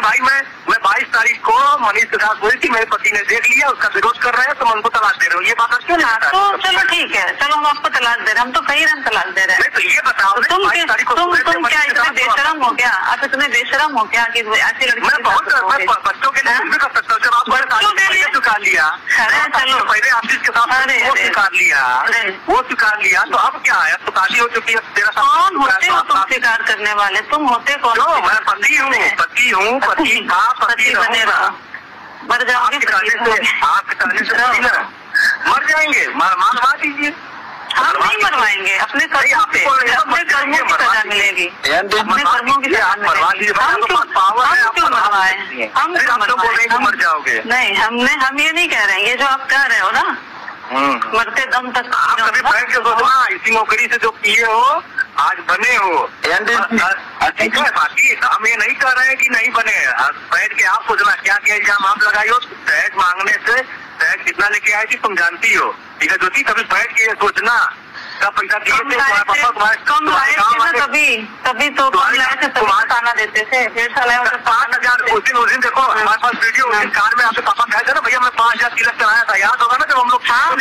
भाई मैं 22 तारीख को मनीष के साथ बोली थी, मेरे पति ने देख लिया, उसका विरोध कर रहे हैं, तुम हमको तलाक दे रहे हो, ये बात क्यों नहीं? तो चलो ठीक है, चलो हम आपको तलाक दे रहे हैं, हम तो कई रन तलाक दे रहे हैं। तो ये बताओ, तुम क्या इतने बेशरम हो क्या? आप इतने बेशरम हो क्या कि ऐसी लड़की? मैं बहुत बच्चों के लिए भी कर सकता हूँ, जब आप चुका लिया, चलो पहले आशीष के साथ वो स्वीकार लिया, तो अब क्या है? अब तो शादी हो चुकी है, तेरा कौन होते हो तुम स्वीकार करने वाले? तुम होते कौन? मैं पति हूँ, पति बने रहो, मर जाओगे, मर जाएंगे, मारवा दीजिए। हम नहीं मरवाएंगे, अपने कर्मों की सजा मिलेगी, अपने कर्मों की सजा मिलेगी। हम क्यों मरवाए? हम मर जाओगे? नहीं, हम ये नहीं कह रहे हैं, ये जो आप कह रहे हो ना मरते दम तक, आप कभी बैठ के सोचना, इसी नौकरी से जो किए हो आज बने हो, ठीक है। बाकी हम ये नहीं कह रहे हैं कि नहीं बने, बैठ के आप सोचना क्या क्या इल्जाम आप लगाई हो। टैग मांगने से टैग कितना लेके आए थी तुम जानती हो, ठीक है ज्योति? कभी बैठ के सोचना का पैसा दिए थे कम लाए थे ना, तभी तो कम लाए थे, तभी खाना देते थे। 1.5 साल 5,000 उस दिन देखो हमारे पास वीडियो, उस दिन कार में आपके पापा गए थे ना, भैया मैं 5,000 तिलक चढ़ाया था, याद होगा ना जब हम लोग?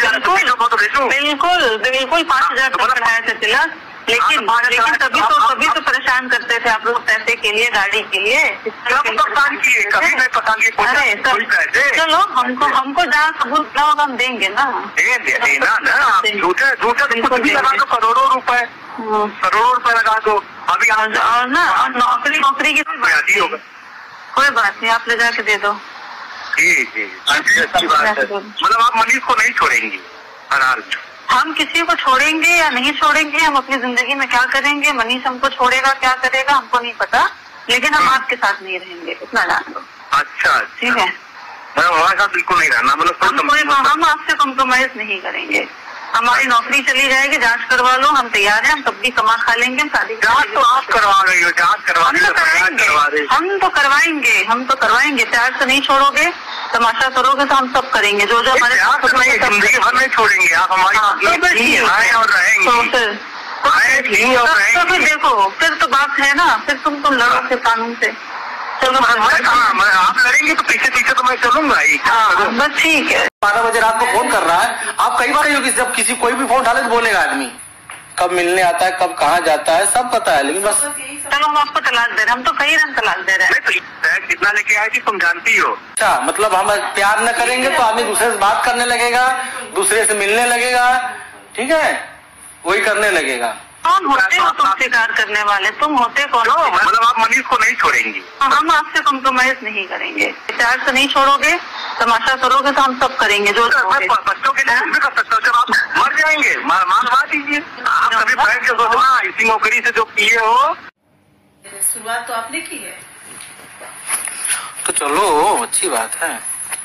बिल्कुल 5,000 चढ़ाए थे तिलक, लेकिन तभी तो परेशान करते थे आप लोग पैसे के लिए, गाड़ी के लिए। परेशान किए, कभी नहीं पता किए। चलो हमको जहाँ सबूत ना होगा हम देंगे ना, देना ना, झूठे कुछ भी लगा दो, करोड़ों रुपए लगा दो अभी। और ना, और नौकरी की कोई बात नहीं, आप ले जाके दे दो। जी अच्छी बात है। मतलब आप मनीष को नहीं छोड़ेंगी हर हाल? हम किसी को छोड़ेंगे या नहीं छोड़ेंगे, हम अपनी जिंदगी में क्या करेंगे, मनीष हमको छोड़ेगा क्या करेगा हमको नहीं पता, लेकिन हम आपके साथ नहीं रहेंगे, इतना जान लो। अच्छा ठीक है, मैं हमारे साथ बिल्कुल नहीं रहना, मतलब हम आपसे कॉम्प्रोमाइज नहीं करेंगे। हमारी नौकरी चली जाएगी, जांच करवा लो, हम तैयार हैं, हम तब भी कमा खा लेंगे, हम शादी। जांच तो आप करवा रही हो, जांच करवा रही हो, हम तो करवाएंगे, प्यार से नहीं छोड़ोगे, तमाशा करोगे तो हम सब करेंगे, जो हमारे जिंदगी भर नहीं छोड़ेंगे आप हमारी, और रहेंगे। तो फिर देखो, फिर तो बात है ना, फिर तुम लड़ो फिर कानून से। चलो आप लड़ेंगे तो पीछे तो मैं चलूंगा ही। बस ठीक है। 12 बजे रात को फोन कर रहा है, आप कई बार होगी, जब किसी कोई भी फोन डाले तो बोलेगा आदमी कब मिलने आता है, कब कहाँ जाता है, सब पता है, लेकिन बस चलो हम आपको तलाक दे रहे हैं, हम तो कई रन तलाक दे रहे हैं। कितना लेके आए थी तुम जानती हो? अच्छा, मतलब हम प्यार न करेंगे तो आदमी दूसरे से बात करने लगेगा, दूसरे से मिलने लगेगा, ठीक है, वही करने लगेगा। कौन होते हो तुम स्वीकार करने वाले? तुम होते कौन? मतलब आप मनीष को नहीं छोड़ेंगी? हम आपसे कॉम्प्रोमाइज नहीं करेंगे, प्यार से नहीं छोड़ोगे, तमाशा करोगे तो हम सब करेंगे, जो बच्चों के लिए भी कर सकता हूँ, जब आप मर जाएंगे मारवा दीजिए। आप कभी बैठ के सोचना, इसी नौकरी से जो किए हो। शुरुआत तो आपने की है, तो चलो अच्छी बात है,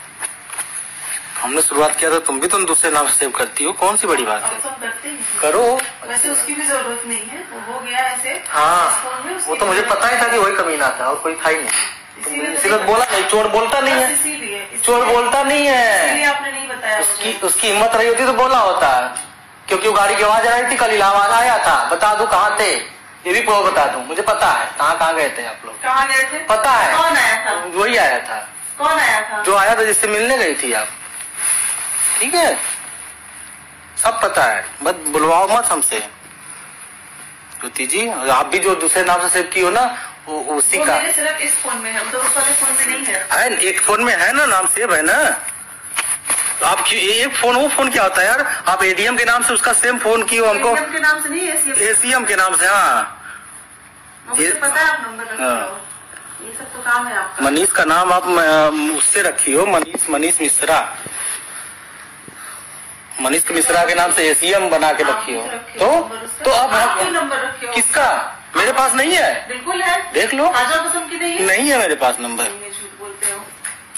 हमने शुरुआत किया था, तुम भी दूसरे नाम सेव करती हो, कौन सी बड़ी बात है? करो, वैसे उसकी भी जरूरत नहीं है, वो हो गया ऐसे। हाँ, वो तो मुझे पता ही था कि वही कमीना था और कोई था ही नहीं, इसीलिए बोला नहीं। चोर बोलता नहीं है, चोर बोलता नहीं है, आपने नहीं बताया। उसकी हिम्मत रही होती तो बोला होता, क्योंकि वो गाड़ी की आवाज आ रही थी, कल इलाहाबाद आया था, बता दूं कहाँ थे, ये भी बता दूं, मुझे पता है कहाँ गए थे आप लोग। कहाँ गए थे? पता है। कौन आया था? वही आया था। कौन आया था? जो आया था, जिससे मिलने गई थी आप, ठीक है, सब पता है, मत बुलवाओ मत हमसे ज्योति जी। आप भी जो दूसरे नाम से सेव की हो ना, वो उसी का सिर्फ इस फोन में है, तो उस वाले फोन में नहीं है। एक फोन में है ना, नाम सेव है ना। तो आप एक फोन, वो फोन क्या होता है यार? आप एडीएम के नाम से उसका सेम फोन की हो हमको, एडीएम के नाम से नहीं, एसीएम के नाम से। हाँ, मुझे पता है आप नंबर रखते हो, ये सब तो काम है आपका। मनीष का नाम आप उससे रखी हो, मनीष मिश्रा, मनीष मिश्रा के नाम से एसीएम बना के रखी हो। तो अब नंबर रखियो किसका? मेरे पास नहीं है। बिल्कुल है, देख लो। खाजा कसम की नहीं है मेरे पास नंबर। झूठ बोलते हो।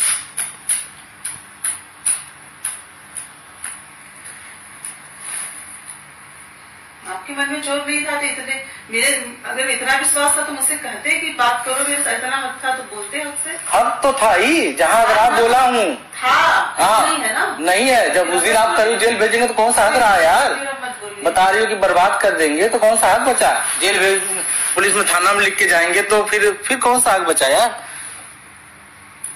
आपके मन में चोर नहीं था तो मेरे अगर इतना विश्वास था तो मुझसे कहते कि बात करो, मेरे इतना हक था तो बोलते मुझसे। हक तो था ही, जहाँ अगर आप बोला हूँ। हाँ, नहीं है ना? नहीं है, जब उस दिन आप करीब जेल भेजेंगे तो कौन सा हक रहा यार? बता रही हो कि बर्बाद कर देंगे तो कौन सा हक बचा? जेल भेज, पुलिस में थाना में लिख के जाएंगे तो फिर कौन सा हक बचा यार?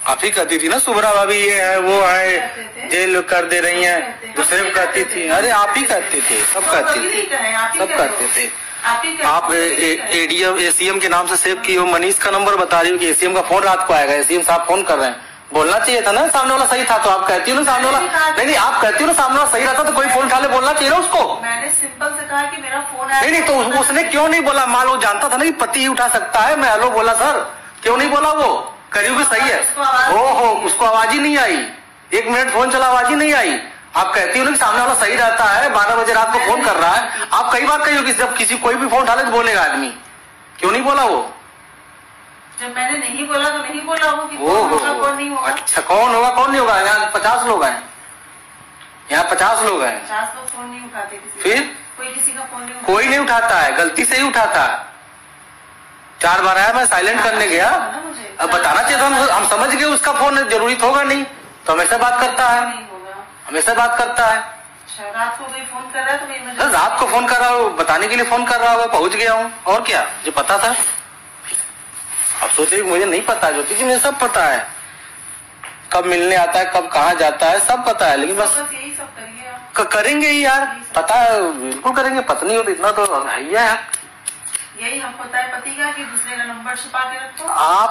आप ही कहती थी ना सुभरा भाभी ये है वो है जेल कर दे रही हैं, दूसरे को कहती थी। अरे आप ही कहते थे, सब कहते थे, सब कहते थे। आप एडीएम एसीएम के नाम से सेव की हो, मनीष का नंबर बता रही हो कि एसीएम का फोन रात को आएगा, एसीएम साहब फोन कर रहे हैं। बोलना चाहिए था ना, सामने वाला सही था तो आप कहती हो ना सामने वाला नहीं, आप कहती हो ना सामने वाला सही रहता तो कोई फोन उठा ले, बोलना चाहिए ना उसको। मैंने सिंपल से कहा कि मेरा फोन नहीं तो उसने क्यों नहीं बोला? मान लो जानता था ना कि पति ही उठा सकता है, मैं हेलो बोला सर, क्यों नहीं बोला? वो करीब भी सही है। ओहो, उसको आवाज ही नहीं आई, 1 मिनट फोन चला आवाज ही नहीं आई। आप कहती हो ना कि सामने वाला सही रहता है, 12 बजे रात को फोन कर रहा है। आप कई बार कही हो कि जब किसी कोई भी फोन उठा ले तो बोलेगा आदमी, क्यों नहीं बोला वो? जब मैंने नहीं बोला तो नहीं बोला वो कि कौन नहीं होगा। अच्छा कौन होगा कौन नहीं होगा? यहाँ 50 लोग हैं, यहाँ 50 लोग हैं, 50 लोग फोन नहीं उठाते। फिर कोई किसी का फोन नहीं, कोई नहीं उठाता है, गलती से ही उठाता है। 4 बार आया, मैं साइलेंट करने गया, अब बताना चाहिए था, हम समझ गए उसका फोन जरूरी होगा नहीं तो हमेशा बात करता है, हमेशा बात करता है। रात को कोई फोन कर रहा है तो रात को फोन कर रहा हूँ, बताने के लिए फोन कर रहा हूँ, पहुंच गया हूँ और क्या, जो पता था। अब सोचे मुझे नहीं पता, ज्योति जी मुझे सब पता है, कब मिलने आता है, कब कहाँ जाता है, सब पता है, लेकिन बस यही सब करिए करेंगे ही यार, पता है बिल्कुल करेंगे, पत्नी हो तो इतना तो है ही है। यही हमको पता है पति का कि दूसरे का नंबर छुपा के रखो,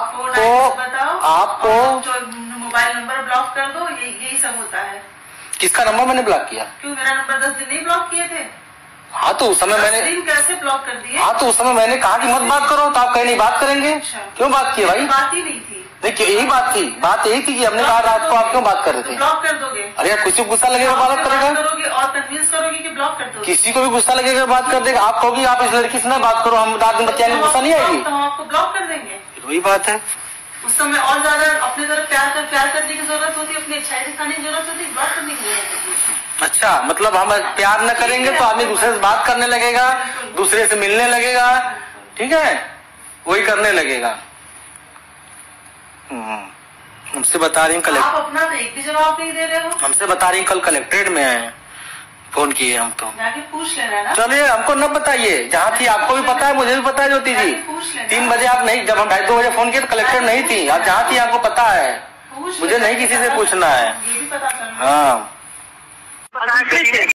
आपको मोबाइल नंबर ब्लॉक कर दो, यही सब होता है। किसका नंबर मैंने ब्लॉक किया? क्यों, मेरा नंबर 10 दिन नहीं ब्लॉक किए थे? हाँ तो उस समय मैंने कैसे ब्लॉक कर दिए? हाँ तो उस समय मैंने कहा कि मत बात करो, तो आप कहीं नहीं बात करेंगे। क्यों बात की भाई? बात ही नहीं थी। नहीं यही बात थी, बात यही थी कि हमने कहा रात को आप क्यों बात कर रहे थे? ब्लॉक कर दोगे? अरे यार किसी को गुस्सा लगेगा बात करेगा, और कन्विंस करोगे कि ब्लॉक कर दोगे? किसी को भी गुस्सा लगेगा बात कर देगा। आप कहोगी आप इस लड़की से ना बात करो, हम रात दिन बच्चे गुस्सा नहीं आएगी, तो हम आपको ब्लॉक कर देंगे। वही बात है। उस समय और ज्यादा अपनी तरफ प्यार करने की जरूरत होती है, अपनी अच्छाई दिखाने की जरूरत होती है, ब्लॉक करने की जरूरत होती है। अच्छा मतलब हम प्यार न करेंगे तो आदमी दूसरे से बात करने लगेगा, दूसरे से मिलने लगेगा, ठीक है, वही करने लगेगा। हमसे बता रही हूँ आप अपना एक भी जवाब नहीं दे रहे हो। हमसे बता रही हूँ कल कलेक्ट्रेट में है, फोन किए हम तो। जाके पूछ लेना ना। चलिए हमको न बताइए, जहाँ थी आपको भी पता है, मुझे भी पता है ज्योति जी। 3 बजे आप नहीं, जब हम 2:30 बजे फोन किए तो कलेक्ट्रेट नहीं थी, आप जहाँ थी आपको पता है, मुझे नहीं किसी से पूछना है। ये भी पता करना। हाँ